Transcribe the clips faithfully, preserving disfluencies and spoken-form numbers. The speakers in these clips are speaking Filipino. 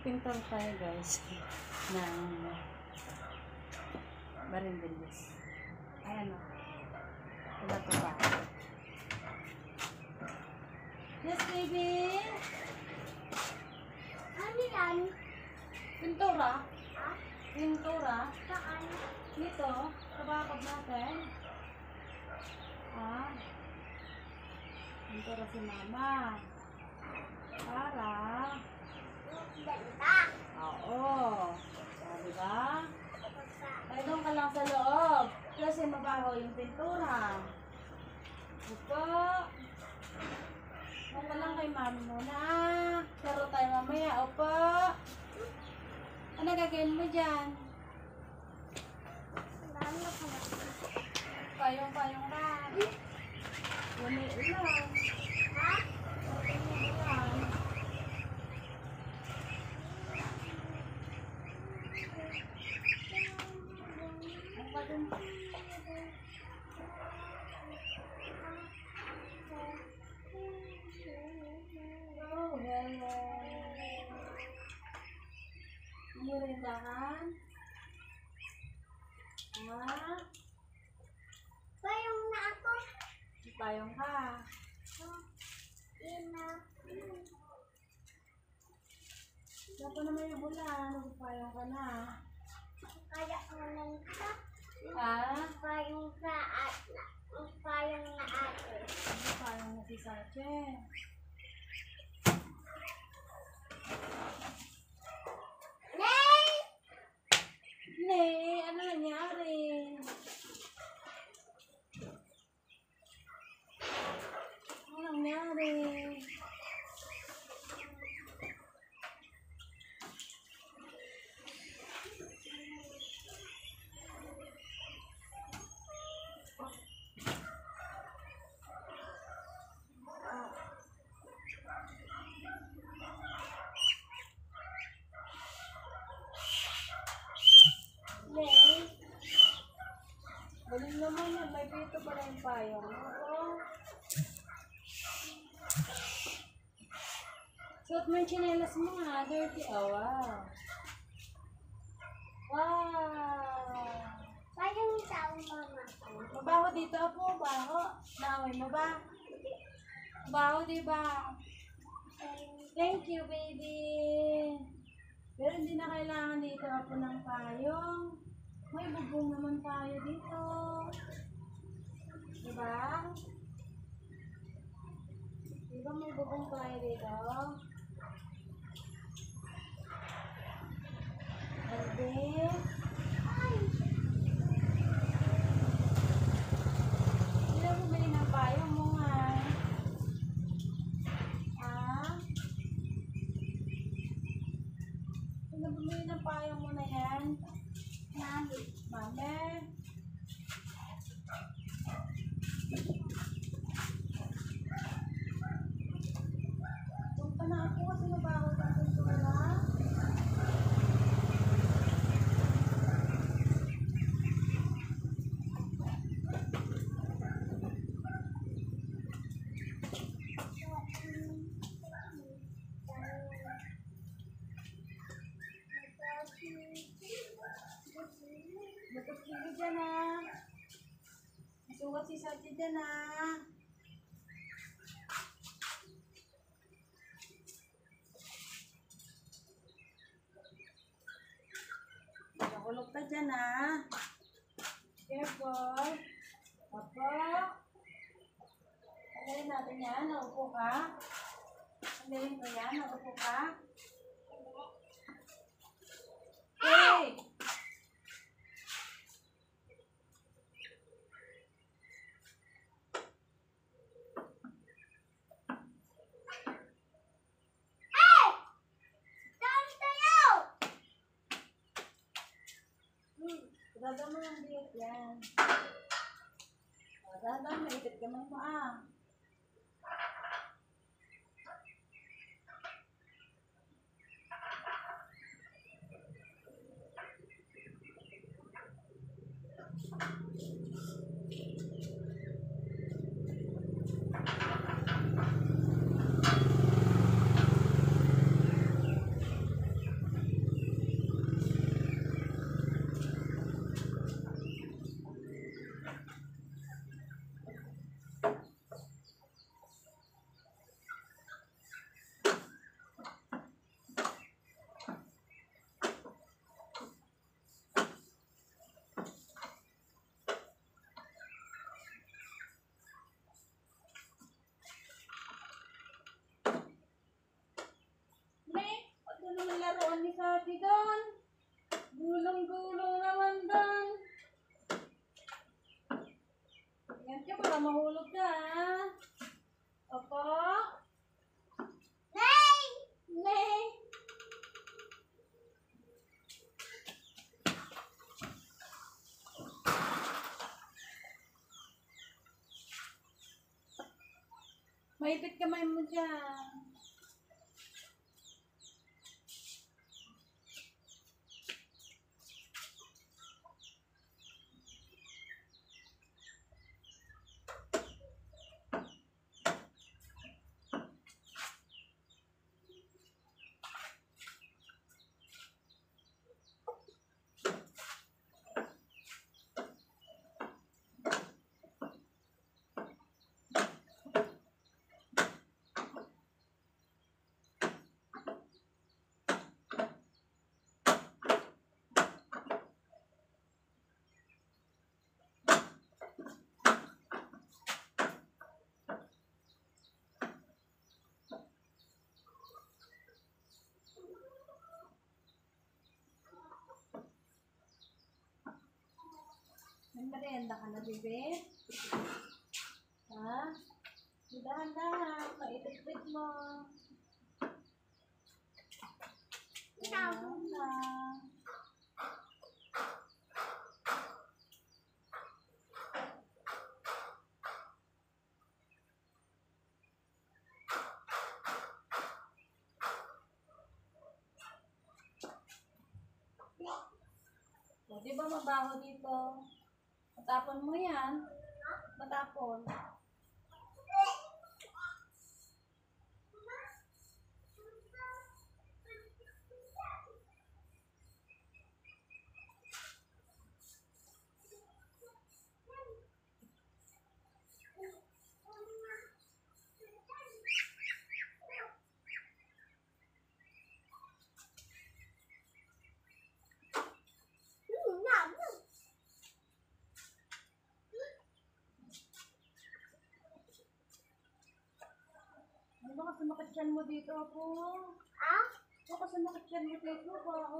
Magpipintor tayo guys ng barillas. Ayan o. Ito to ba? Yes, baby! Ano yan? Pintura? Ha? Pintura? Saan? Dito? Kabakab natin? Ah? Pintura si mama. Para? Ganda. Oo. O, diba? Ay, doon ka lang sa loob. Kasi mabaho yung pintura. Opo. Doon ka lang kay mami muna. Pero tayo mamaya. Opo. Ano gagawin mo dyan? Ano ka na? Payong-payong ka. Umi ulan. Ha? Umi ulan. Ang padung. Oh, hello. Merindahan? Ha? Payong na ako. Payong ka. Ina. Dapat naman yung ulan. Nagpapayong ka na. Kaya ko lang ito. Ha? Payong sa at payong na ate. Nagpapayong na si Sache. Nay! Ne, ano nangyari? Ano nangyari? Nay! Galing naman yan. May pito pala yung payong. Oo. Suot mo yung chinelas mo nga. Dirty. Oh, wow. Wow. Payong tao mama. Mabaho dito po. Baho. Naaway mo ba? Baho, diba? Thank you, baby. Pero hindi na kailangan dito ako ng payong. May bubong naman tayo dito. Diba? Diba may bubong tayo dito? And then, ay! Hindi na bumili ng payong mo nga. Ah? Hindi na bumili ng payong mo na yan. Mami. Mami. Punta na ako kasi mabaho ka sa pintura. Batok dito dyan ah. Masukat si Sachi dyan ah. Nakulog ka dyan ah. Careful. Opo. Andayin natin yan. Naupo ka. Andayin ko yan. Naupo ka. Hey! Dada mo yung diet yan. Dada mo, ipit kamay mo ah. Maipit kamay mo dyan. May merienda ka na, bebe? Ha? Dahan-dahan, paitipit mo. Dahan-dahan. O, di ba mabaho dito? Matapon mo yan. Matapon. Ano ba kasi makatyan mo dito ako? Ah? Ano kasi makatyan mo dito ba ako?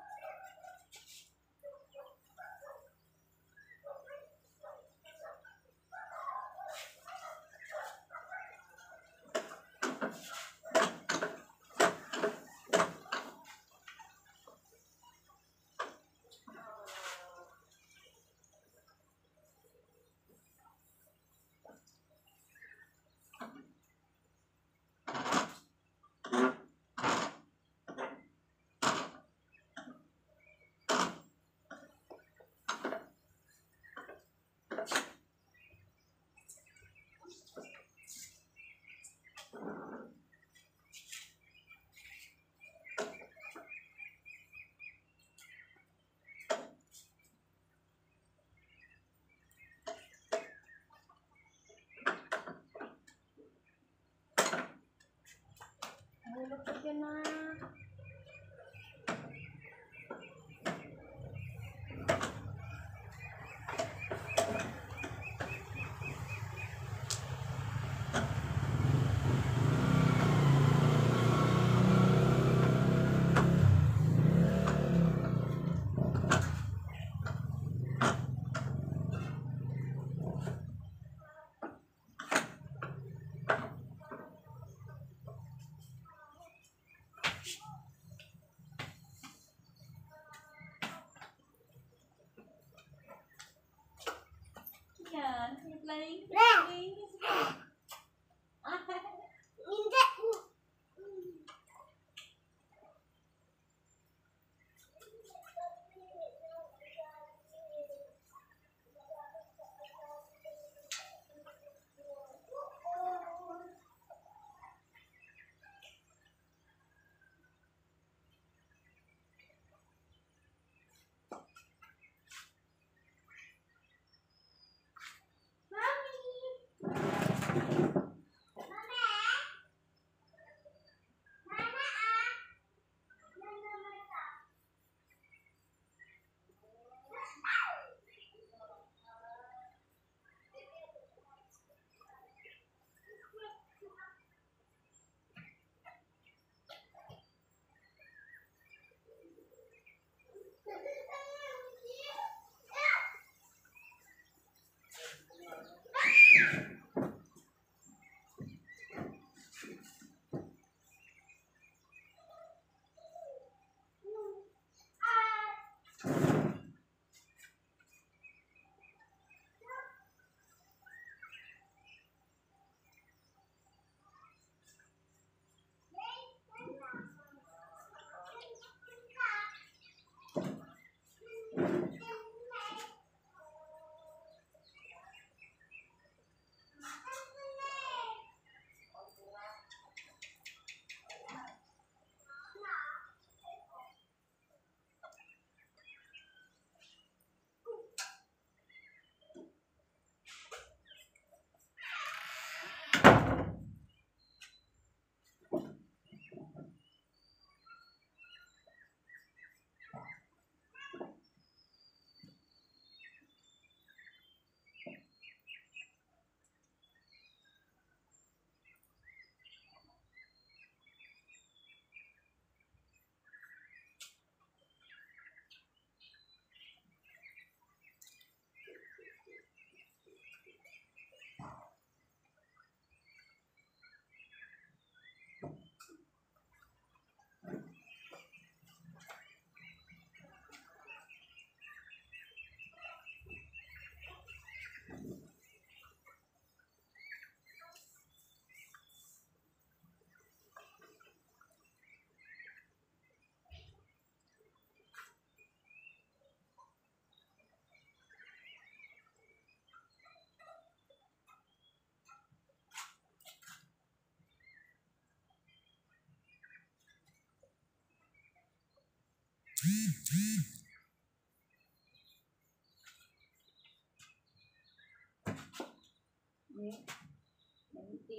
Hulog ka dyan na.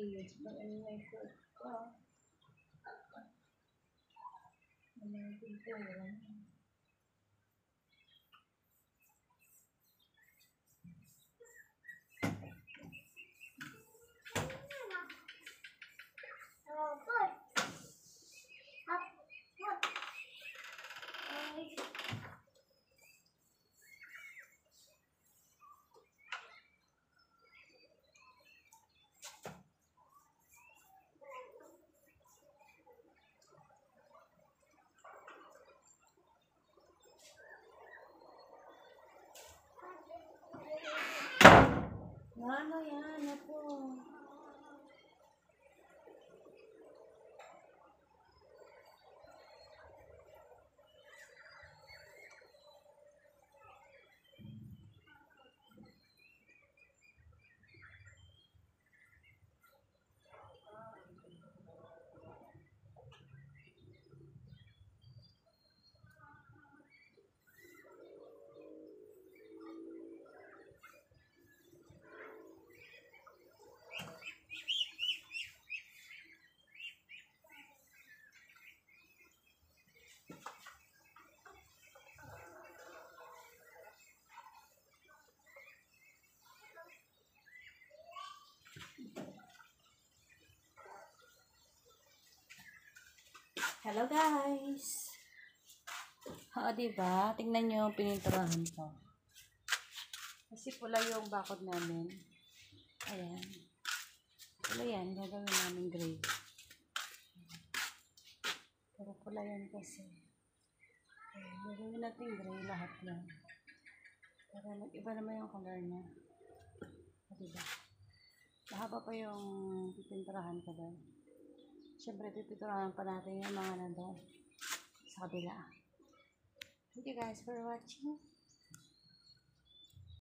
please. Maraming may cook ka. Maraming pintura. Oh, good. Up, up. Ay, Ano yan? Ako. Hello guys! Oo, diba? Tingnan nyo yung pininturahan ko. Kasi pula yung bakod namin. Ayan. Pula yan. Gagawin namin gray. Pero pula yan kasi. Ayan. Gagawin natin gray lahat yan. Para mag-iba naman yung color niya. O, diba? Mahaba pa yung pipinturahan ko doon. Siyempre, pipinturahan pa natin yung mga nandun sa kabila. Thank you guys for watching.